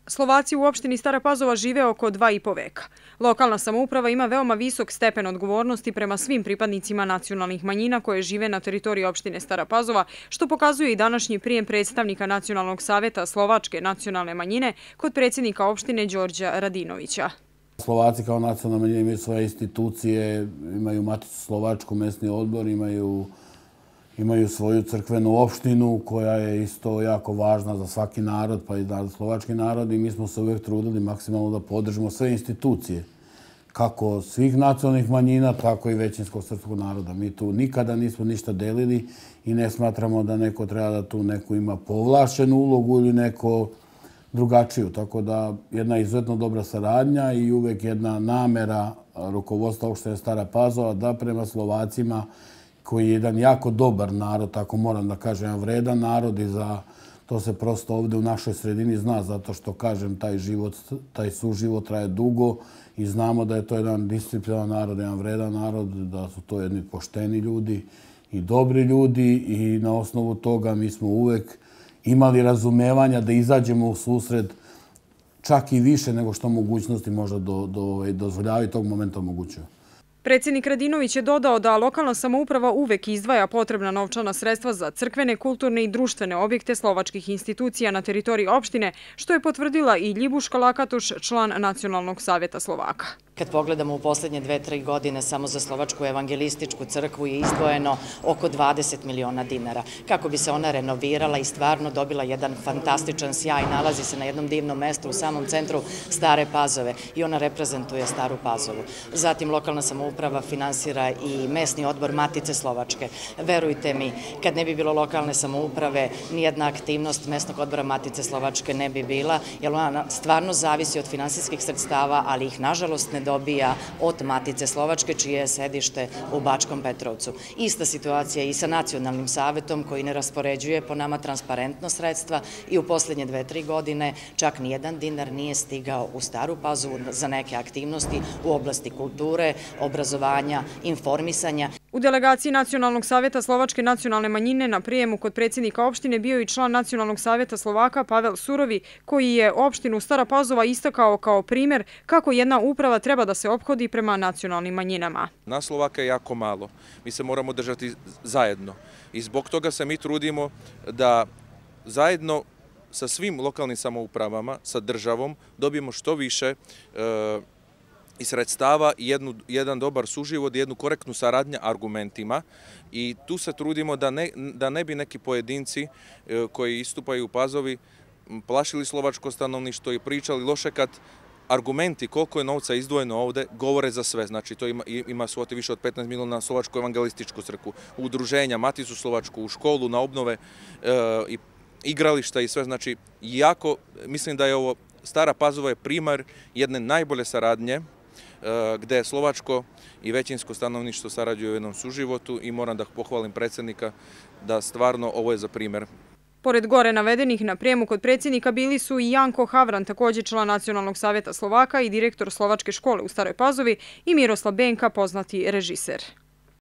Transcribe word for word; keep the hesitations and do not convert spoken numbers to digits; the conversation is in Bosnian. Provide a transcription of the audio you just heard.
Slovaci u opštini Stara Pazova žive oko dva i po veka. Lokalna samouprava ima veoma visok stepen odgovornosti prema svim pripadnicima nacionalnih manjina koje žive na teritoriji opštine Stara Pazova, što pokazuje i današnji prijem predstavnika Nacionalnog saveta Slovačke nacionalne manjine kod predsjednika opštine Đorđa Radinovića. Slovaci kao nacionalna manjina imaju svoje institucije, imaju Maticu slovačku, mesni odbor, imaju Imaju svoju crkvenu opštinu koja je isto jako važna za svaki narod, pa i za slovački narod, i mi smo se uvijek trudili maksimalno da podržimo sve institucije, kako svih nacionalnih manjina, tako i većinskog srpskog naroda. Mi tu nikada nismo ništa delili i ne smatramo da neko treba da tu neko ima povlašćenu ulogu ili neko drugačiju. Tako da jedna izuzetno dobra saradnja i uvijek jedna namera rukovodstva opštine Stara Pazova da prema Slovacima, koji je jedan jako dobar narod, tako moram da kažem, jedan vredan narod, i za to se prosto ovdje u našoj sredini zna, zato što, kažem, taj život, taj suživot traje dugo i znamo da je to jedan disciplinovan narod, jedan vredan narod, da su to jedni pošteni ljudi i dobri ljudi, i na osnovu toga mi smo uvek imali razumevanja da izađemo u susret čak i više nego što mogućnosti možda do, do, dozvoljavaju tog momenta omogućuju. Predsjednik Radinović je dodao da lokalna samouprava uvek izdvaja potrebna novčana sredstva za crkvene, kulturne i društvene objekte slovačkih institucija na teritoriji opštine, što je potvrdila i Ljibuška Lakatuš, član Nacionalnog saveta Slovaka. Kad pogledamo u posljednje dve, tri godine, samo za Slovačku evangelističku crkvu je izdvojeno oko dvadeset miliona dinara. Kako bi se ona renovirala i stvarno dobila jedan fantastičan sjaj, nalazi se na jednom divnom mestu u samom centru Stare Pazove i ona reprezentuje Staru Pazovu. Zatim lokalna samouprava finansira i mesni odbor Matice Slovačke. Verujte mi, kad ne bi bilo lokalne samouprave, nijedna aktivnost mesnog odbora Matice Slovačke ne bi bila, jer ona stvarno zavisi od finansijskih sredstava, ali ih nažalost ne dobija od Matice Slovačke, čije je sedište u Bačkom Petrovcu. Ista situacija i sa Nacionalnim savetom, koji ne raspoređuje po nama transparentno sredstva, i u posljednje dve, tri godine čak nijedan dinar nije stigao u Staru Pazovu za neke aktivnosti u oblasti kulture, obrazovanja, informisanja. U delegaciji Nacionalnog saveta Slovačke nacionalne manjine na prijemu kod predsjednika opštine bio i član Nacionalnog saveta Slovaka Pavel Surovi, koji je opštinu Stara Pazova istakao kao primjer kako jedna uprava treba da se ophodi prema nacionalnim manjinama. Na Slovaka je jako malo. Mi se moramo držati zajedno i zbog toga se mi trudimo da zajedno sa svim lokalnim samoupravama, sa državom, dobijemo što više i sredstava, jedan dobar suživot, jednu korektnu saradnju argumentima, i tu se trudimo da ne, da ne bi neki pojedinci koji istupaju u Pazovi plašili slovačko stanovništvo i pričali loše, kad argumenti koliko je novca izdvojeno ovdje govore za sve. Znači, to ima, ima svoti više od petnaest miliona na Slovačku evangelističku crkvu, udruženja, Maticu Slovačku, u školu, na obnove e, i igrališta i sve. Znači, jako, mislim da je ovo Stara Pazova je primar jedne najbolje saradnje, gde slovačko i većinsko stanovništvo sarađuju u jednom suživotu, i moram da pohvalim predsjednika da stvarno ovo je za primjer. Pored gore navedenih, na prijemu kod predsjednika bili su i Janko Havran, također član Nacionalnog saveta Slovaka i direktor Slovačke škole u Staroj Pazovi, i Miroslav Benka, poznati režiser.